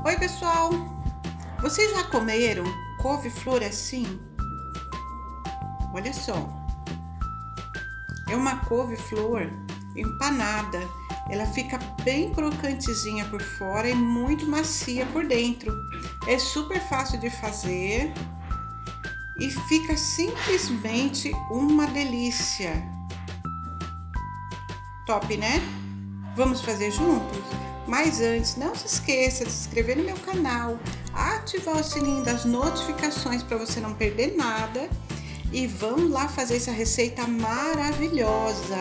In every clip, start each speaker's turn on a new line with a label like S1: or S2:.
S1: Oi pessoal, vocês já comeram couve-flor assim? Olha só, é uma couve-flor empanada, ela fica bem crocantezinha por fora e muito macia por dentro. É super fácil de fazer e fica simplesmente uma delícia. Top, né? Vamos fazer juntos? Mas antes, não se esqueça de se inscrever no meu canal, ativar o sininho das notificações para você não perder nada. E vamos lá fazer essa receita maravilhosa.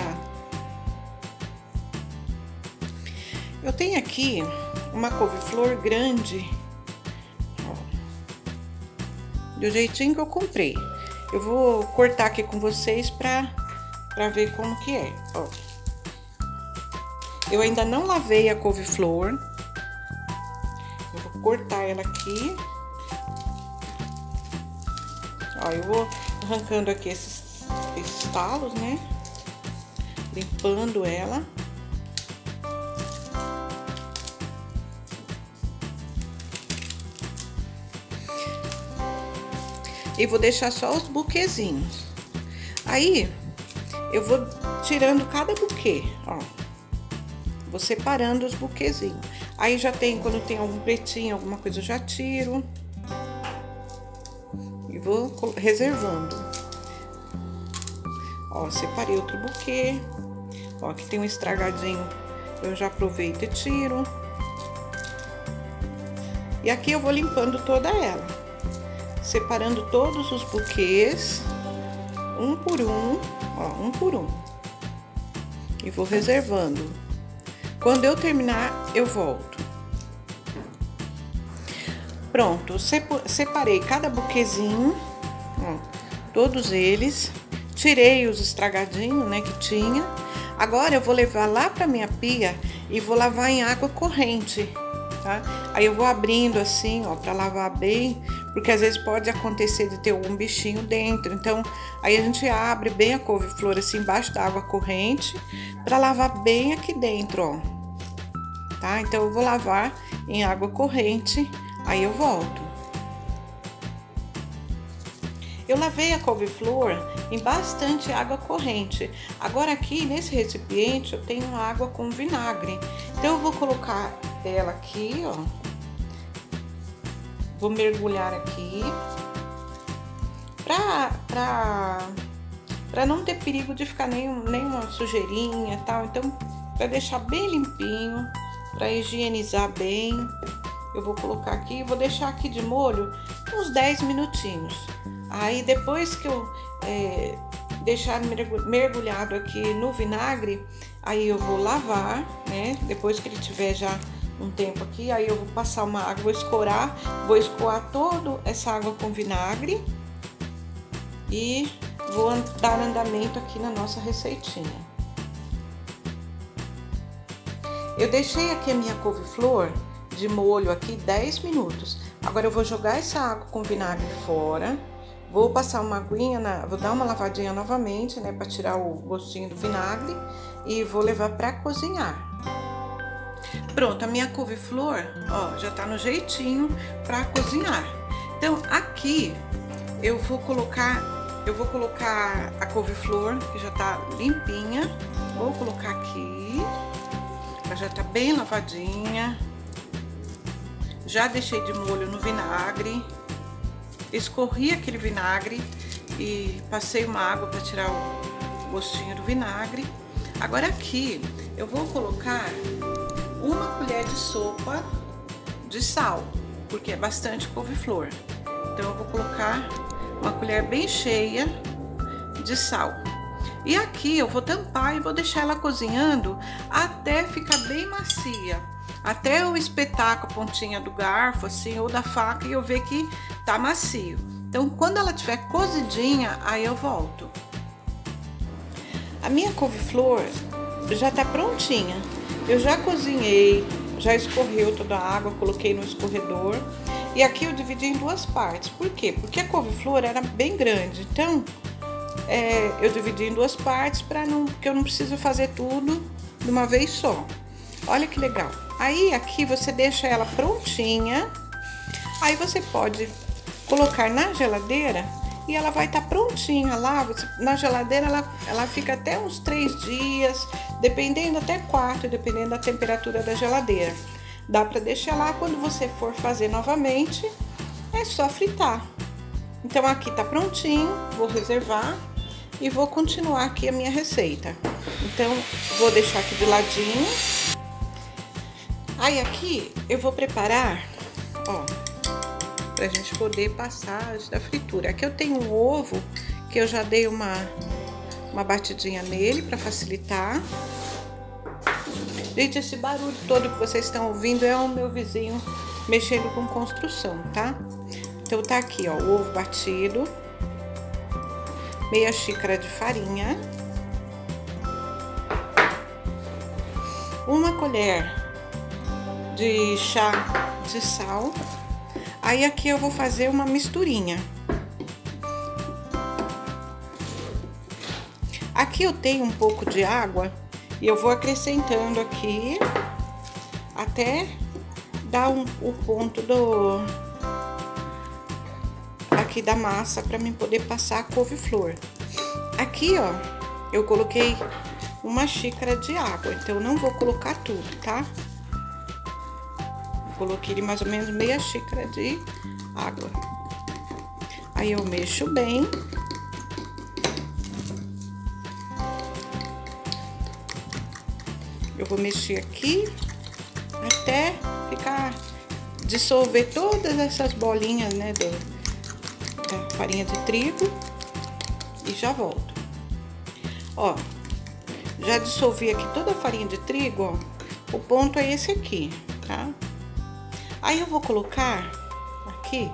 S1: Eu tenho aqui uma couve-flor grande, ó, do jeitinho que eu comprei. Eu vou cortar aqui com vocês para ver como que é, ó. Eu ainda não lavei a couve-flor. Eu vou cortar ela aqui. Ó, eu vou arrancando aqui esses talos, né? Limpando ela. E vou deixar só os buquezinhos. Aí, eu vou tirando cada buquê, ó. Vou separando os buquezinhos. Aí já tem, quando tem algum pretinho, alguma coisa, eu já tiro. E vou reservando. Ó, separei outro buquê. Ó, aqui tem um estragadinho, eu já aproveito e tiro. E aqui eu vou limpando toda ela. Separando todos os buquês, um por um, ó, um por um. E vou reservando. Quando eu terminar, eu volto. Pronto, separei cada buquezinho, ó, todos eles. Tirei os estragadinhos, né, que tinha. Agora eu vou levar lá pra minha pia e vou lavar em água corrente, tá? Aí eu vou abrindo assim, ó, pra lavar bem, porque às vezes pode acontecer de ter algum bichinho dentro. Então, aí a gente abre bem a couve-flor assim embaixo da água corrente pra lavar bem aqui dentro, ó. Tá? Então, eu vou lavar em água corrente, aí eu volto. Eu lavei a couve-flor em bastante água corrente. Agora, aqui nesse recipiente, eu tenho água com vinagre. Então, eu vou colocar ela aqui, ó. Vou mergulhar aqui. Pra não ter perigo de ficar nenhuma sujeirinha e tal. Então, pra deixar bem limpinho. Para higienizar bem, eu vou colocar aqui e vou deixar aqui de molho uns 10 minutinhos. Aí depois que eu deixar mergulhado aqui no vinagre, aí eu vou lavar, né? Depois que ele tiver já um tempo aqui, aí eu vou passar uma água, vou escoar toda essa água com vinagre e vou dar andamento aqui na nossa receitinha. Eu deixei aqui a minha couve-flor de molho aqui 10 minutos. Agora eu vou jogar essa água com vinagre fora. Vou passar uma aguinha, vou dar uma lavadinha novamente, né, para tirar o gostinho do vinagre e vou levar para cozinhar. Pronto, a minha couve-flor, ó, já tá no jeitinho para cozinhar. Então, aqui eu vou colocar a couve-flor que já tá limpinha. Vou colocar aqui. Ela já tá bem lavadinha. Já deixei de molho no vinagre. Escorri aquele vinagre e passei uma água para tirar o gostinho do vinagre. Agora aqui eu vou colocar uma colher de sopa de sal, porque é bastante couve-flor. Então eu vou colocar uma colher bem cheia de sal. E aqui eu vou tampar e vou deixar ela cozinhando até ficar bem macia. Até eu espetar com a pontinha do garfo, assim, ou da faca, e eu ver que tá macio. Então, quando ela tiver cozidinha, aí eu volto. A minha couve-flor já tá prontinha. Eu já cozinhei, já escorreu toda a água, coloquei no escorredor. E aqui eu dividi em duas partes. Por quê? Porque a couve-flor era bem grande. Então, eu dividi em duas partes porque eu não preciso fazer tudo de uma vez só. Olha que legal. Aí aqui você deixa ela prontinha. Aí você pode colocar na geladeira e ela vai estar prontinha lá. Na geladeira ela fica até uns 3 dias, dependendo, até 4, dependendo da temperatura da geladeira. Dá para deixar lá, quando você for fazer novamente, é só fritar. Então aqui tá prontinho, vou reservar e vou continuar aqui a minha receita. Então vou deixar aqui do ladinho. Aí aqui eu vou preparar, ó, pra gente poder passar antes da fritura. Aqui eu tenho um ovo que eu já dei uma batidinha nele para facilitar. Gente, esse barulho todo que vocês estão ouvindo é o meu vizinho mexendo com construção, tá? Então tá aqui, ó, o ovo batido, meia xícara de farinha, uma colher de chá de sal. Aí aqui eu vou fazer uma misturinha. Aqui eu tenho um pouco de água e eu vou acrescentando aqui até dar o ponto aqui da massa para mim poder passar a couve-flor. Aqui, ó, eu coloquei uma xícara de água, então eu não vou colocar tudo, tá? Coloquei mais ou menos meia xícara de água. Aí eu mexo bem. Eu vou mexer aqui até dissolver todas essas bolinhas, né, da farinha de trigo, e já volto. Ó, já dissolvi aqui toda a farinha de trigo, ó. O ponto é esse aqui, tá? Aí eu vou colocar aqui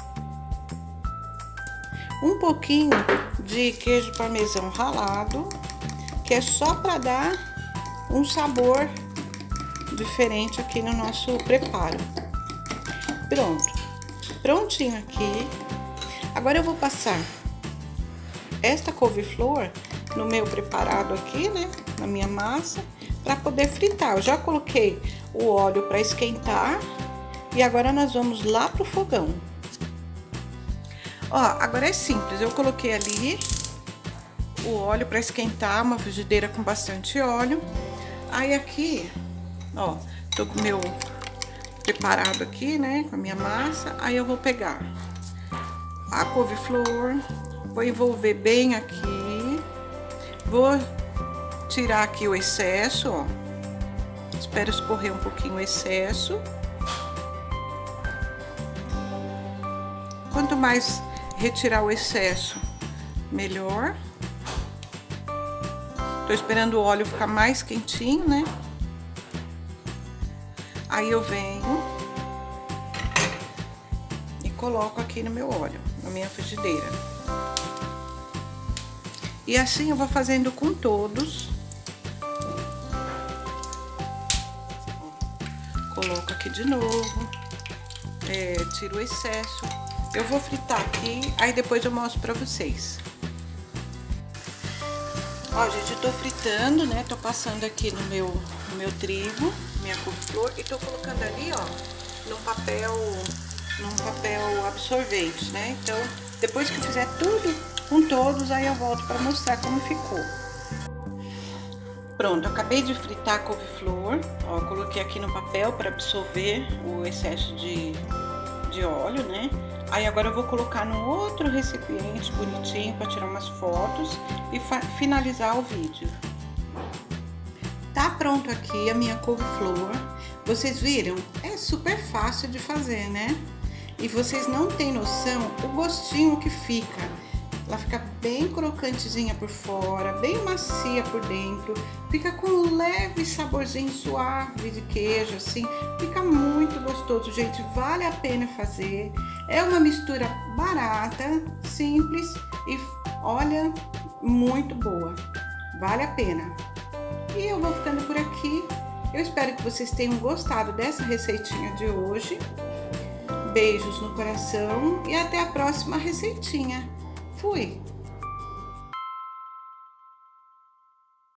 S1: um pouquinho de queijo parmesão ralado, que é só para dar um sabor diferente aqui no nosso preparo. Pronto, prontinho aqui. Agora eu vou passar esta couve-flor no meu preparado aqui, né, na minha massa, para poder fritar. Eu já coloquei o óleo para esquentar e agora nós vamos lá pro fogão. Ó, agora é simples, eu coloquei ali o óleo para esquentar, uma frigideira com bastante óleo. Aí aqui, ó, tô com o meu preparado aqui, né, com a minha massa. Aí eu vou pegar a couve-flor, vou envolver bem aqui, vou tirar aqui o excesso, ó. Espero escorrer um pouquinho o excesso. Quanto mais retirar o excesso, melhor. Tô esperando o óleo ficar mais quentinho, né? Aí eu venho e coloco aqui no meu óleo, na minha frigideira. E assim eu vou fazendo com todos. Coloco aqui de novo, tiro o excesso. Eu vou fritar aqui, aí depois eu mostro pra vocês. Ó, gente, eu tô fritando, né? Tô passando aqui no meu trigo, minha couve-flor, e tô colocando ali, ó, num papel absorvente, né? Então, depois que eu fizer tudo com todos, aí eu volto pra mostrar como ficou. Pronto, eu acabei de fritar a couve-flor, ó, coloquei aqui no papel para absorver o excesso de óleo, né? Aí agora eu vou colocar num outro recipiente bonitinho para tirar umas fotos e finalizar o vídeo. Tá pronto aqui a minha couve-flor. Vocês viram? É super fácil de fazer, né? E vocês não têm noção o gostinho que fica. Ela fica bem crocantezinha por fora, bem macia por dentro. Fica com um leve saborzinho suave de queijo, assim. Fica muito gostoso, gente. Vale a pena fazer. É uma mistura barata, simples e, olha, muito boa. Vale a pena. E eu vou ficando por aqui. Eu espero que vocês tenham gostado dessa receitinha de hoje. Beijos no coração e até a próxima receitinha. Fui!